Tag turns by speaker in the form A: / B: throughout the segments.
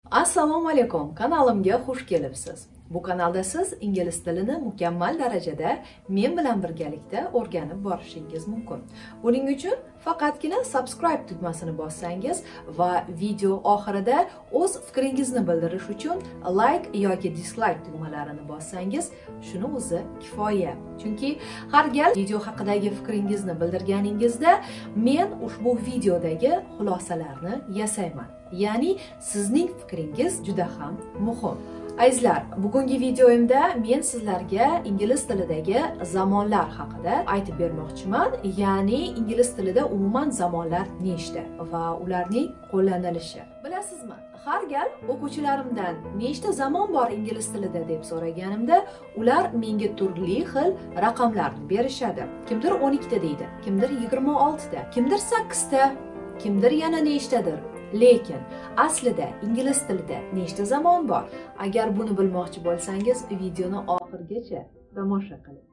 A: Assalomu alaykum, kanalimga xush kelibsiz. Bu kanalda siz ingliz tilini mukammal darajada men bilan birgalikda o'rganib borishingiz mumkin. Buning uchun faqatgina subscribe tugmasini bossangiz va video oxirida o'z fikringizni bildirish uchun like yoki dislike tugmalarini bossangiz, shuni o'zi kifoya. Chunki har gal video haqidagi fikringizni bildirganingizda men ushbu videodagi xulosalarni yasayman. Ya'ni sizning fikringiz juda ham muhim. Azizlar, bugungi videoimda men sizlarga ingliz tilidagi zamonlar haqida aytib bermoqchiman. Ya'ni ingliz tilida umuman zamonlar nechta va ularning qo'llanilishi. Bilasizmi? Har gal o'quvchilarimdan nechta zamon bor ingliz tilida deb so'raganimda, ular menga turli xil raqamlarni berishadi. Kimdir 12 ta deydi, kimdir 26 ta, kimdir 8 ta, kimdir yana nechtadir. Lekin aslida ingliz tilida nechta zamon bor? Agar buni bilmoqchi bo'lsangiz, videoni oxirigacha tomosha qiling.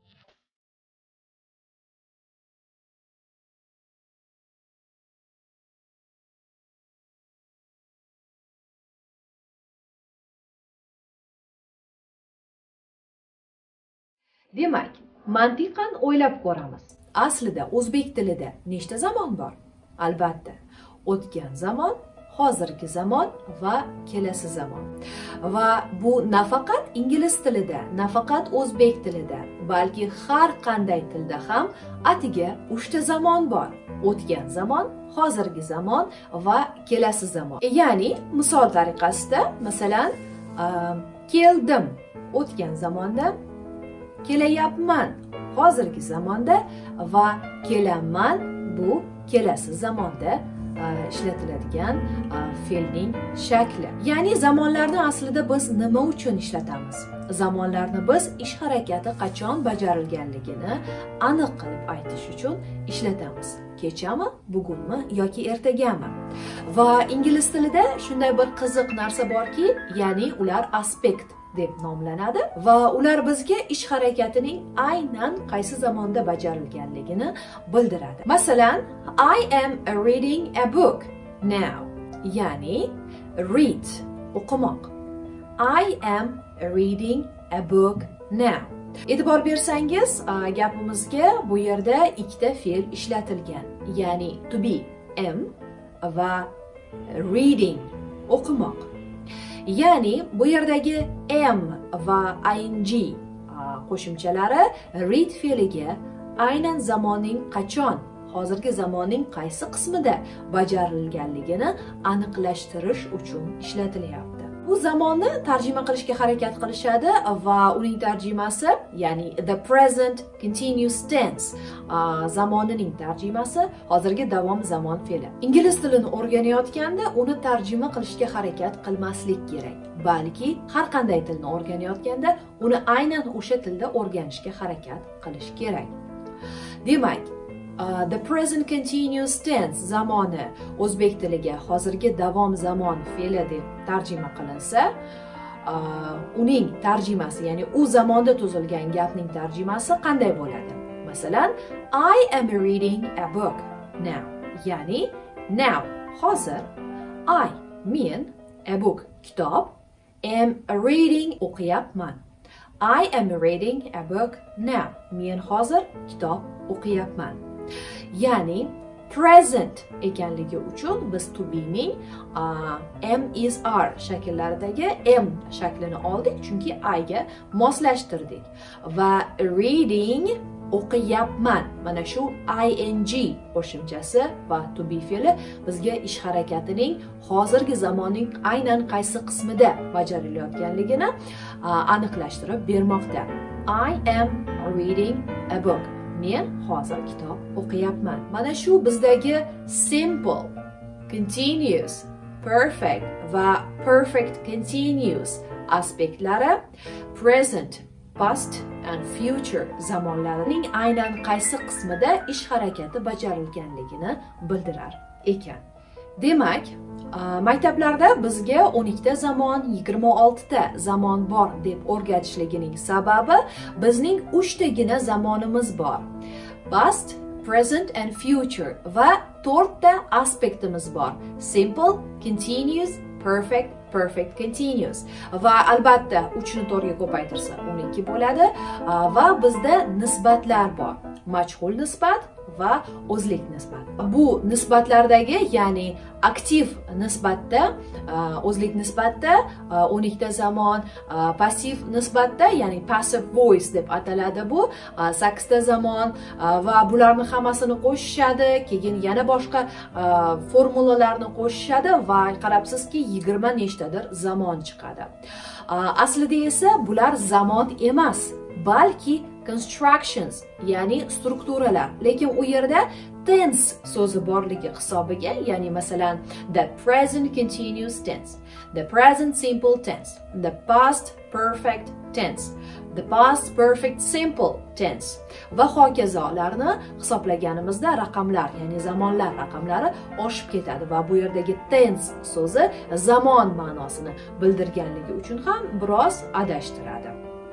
A: Demak, mantiqan o'ylab ko'ramiz. Aslida o'zbek tilida nechta zamon bor? Albatta, o'tgan zamon, hozirgi zamon va kelasi zamon. Va bu nafaqat ingliz tilida, nafaqat o'zbek tilida, balki har qanday tilda ham atiga 3 ta zamon bor. O'tgan zamon, hozirgi zamon va kelasi zamon. Ya'ni misol tariqasida, masalan, keldim o'tgan zamonda, kelayapman hozirgi zamonda va kelaman bu kelasi zamonda ishlatiladigan fe'lning shakli. Ya'ni zamonlarni aslida biz nima uchun ishlatamiz? Zamonlarni biz ish harakati qachon bajarilganligini aniq qilib aytish uchun ishlatamiz. Kechami, bugunmi yoki ertagami? Va ingliz tilida shunday bir qiziq narsa borki, ya'ni ular aspekt deb nomlanadi va ular bizga ish harakatining aynan qaysi zamonda bajarilganligini bildiradi. Masalan, I am reading a book now. Ya'ni read o'qimoq. I am reading a book now. E'tibor bersangiz, gapimizga bu yerda ikkita fe'l ishlatilgan. Ya'ni to be am va reading o'qimoq. Ya'ni bu yerdagi am va ing qo'shimchalari read fe'liga aynan zamonning qachon, hozirgi zamonning qaysi qismida bajarilganligini aniqlashtirish uchun ishlatilyapti. Bu zamonni tarjima qilishga harakat qilishadi va uning tarjimasi, ya'ni the present continuous tense zamonining tarjimasi hozirgi davom zamon fe'li. Ingliz tilini o'rganayotganda uni tarjima qilishga harakat qilmaslik kerak, balki har qanday tilni o'rganayotganda uni aynan o'sha tilda o'rganishga harakat qilish kerak. Demak, the present continuous tense zamoni o'zbek tiliga hozirgi davom zamon fe'li deb tarjima qilinsa, uning tarjimasi, ya'ni u zamonda tuzilgan gapning tarjimasi qanday bo'ladi? Masalan, I am reading a book now. Ya'ni now hozir, I men a book kitob, am reading o'qiyapman. I am reading a book now. Men hozir kitob o'qiyapman. Ya'ni present ekanligi uchun biz to be ning am is are shakllaridagi am shaklini oldik, chunki I ga moslashtirdik. Va reading o'qiyapman. Mana shu ing qo'shimchasi va to be fe'li bizga ish harakatining hozirgi zamonning aynan qaysi qismida bajarilayotganligini aniqlashtirib bermoqda. I am reading a book. Men hozir kitob o'qiyapman. Mana shu bizdagi simple, continuous, perfect va perfect continuous aspektlari present, past and future zamonlarining aynan qaysi qismida ish harakati bajarilganligini bildirar ekan. Demak, maktablarda bizga 12 ta zamon, 26 ta zamon bor deb o'rgatishligining sababi bizning 3 tagina zamonimiz bor. Past, present and future va 4 ta aspektimiz bor. Simple, continuous, perfect, perfect continuous. Va albatta 3 ni 4 ga ko'paytirsa 12 bo'ladi va bizda nisbatlar bor. Majhul nisbat va o'zlik nisbat. Bu nisbatlardagi, ya'ni aktiv nisbatda, o'zlik nisbatda 12 ta zamon, passiv nisbatda, ya'ni passive voice deb ataladi bu 8 ta zamon va bularni hammasini qo'shishadi, keyin yana boshqa formulalarni qo'shishadi va qarabsizki 20 nechtadir zamon chiqadi. Aslida esa bular zamon emas, balki constructions, ya'ni strukturalar. Lekin u yerda tense so'zi borligi hisobiga, ya'ni masalan the present continuous tense, the present simple tense, the past perfect tense, the past perfect simple tense va hokazolarni hisoblaganimizda raqamlar, ya'ni zamonlar raqamlari oshib ketadi va bu yerdagi tense so'zi zamon ma'nosini bildirganligi uchun ham biroz adashtiradi.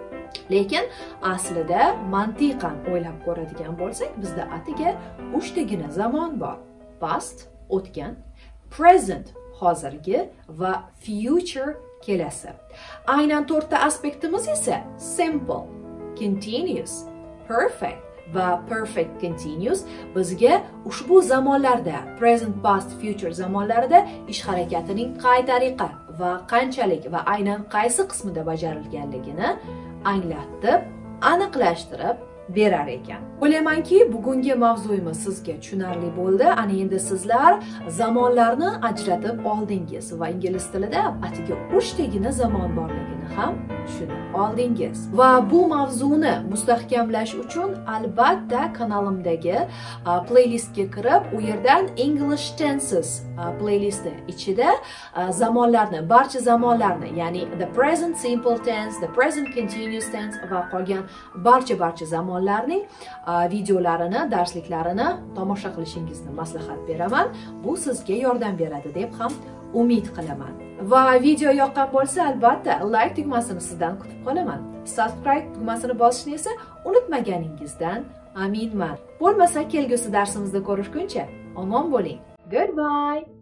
A: Lekin aslida mantiqan o'ylab ko'radigan bo'lsak, bizda atiga 3 tagina zamon bor. Past o'tgan, present hozirgi va future kelasi. Aynan 4 ta aspektimiz esa simple, continuous, perfect va perfect continuous bizga ushbu zamonlarda, present, past, future zamonlarida ish harakatining qay tariqa va qanchalik va aynan qaysi qismida bajarilganligini anglatib, aniqlashtirib berar ekan. O'ylaymanki, bugungi mavzuyimiz sizga tushunarli bo'ldi. Ana endi sizlar zamonlarni ajratib oldingiz va ingliz tilida atiga 3 tagina zamon borligini ham tushunib oldingiz. Va bu mavzuni mustahkamlash uchun albatta kanalimdagi playlistga kirib, u yerdan English Tenses playlisti ichida zamonlarni, barcha zamonlarni, ya'ni the present simple tense, the present continuous tense va qolgan barcha zamonlarning videolarini, darsliklarini tomosha qilishingizni maslahat beraman. Bu sizga yordam beradi deb ham umid qilaman. Va video yoqqan bo'lsa, albatta like tugmasini sizdan kutib qolaman. Subscribe tugmasini bosishni esa unutmaganingizdan aminman. Bo'lmasa kelgusi darsimizda ko'rishguncha omon bo'ling. Goodbye.